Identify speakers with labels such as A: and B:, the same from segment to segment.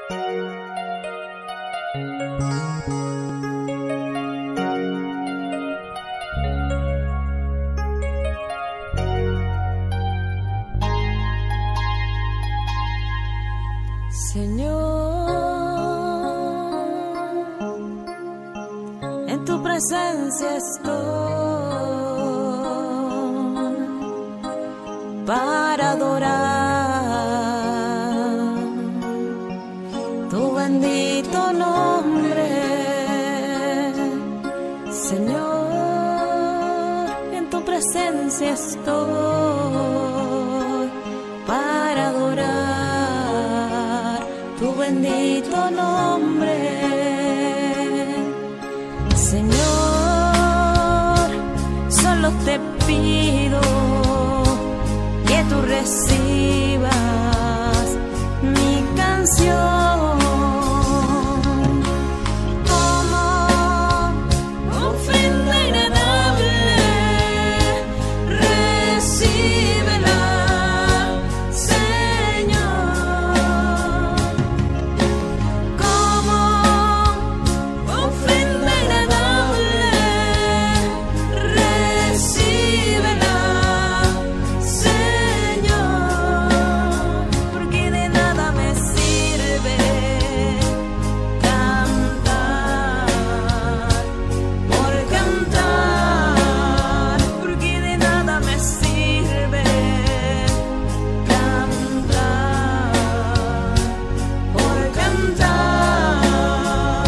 A: Señor, en tu presencia estoy para adorar tu bendito nombre. Señor, en tu presencia estoy para adorar tu bendito nombre. Señor, solo te pido que tú recibas mi canción como ofrenda agradable. Recíbela, Señor, como ofrenda agradable. Recíbela, Señor, porque de nada me sirve cantar por cantar, porque de nada me sirve cantar por cantar.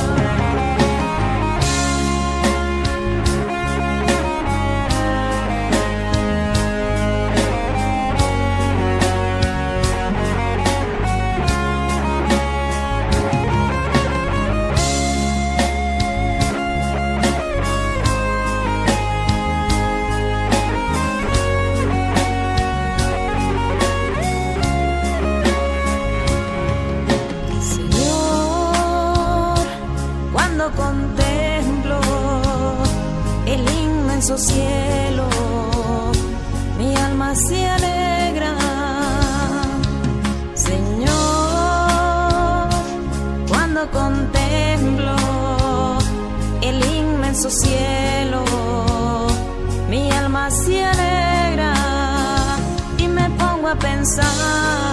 A: Señor, cuando contemplo el inmenso cielo, mi alma se alegra. Señor, cuando contemplo el inmenso cielo, mi alma se alegra y me pongo a pensar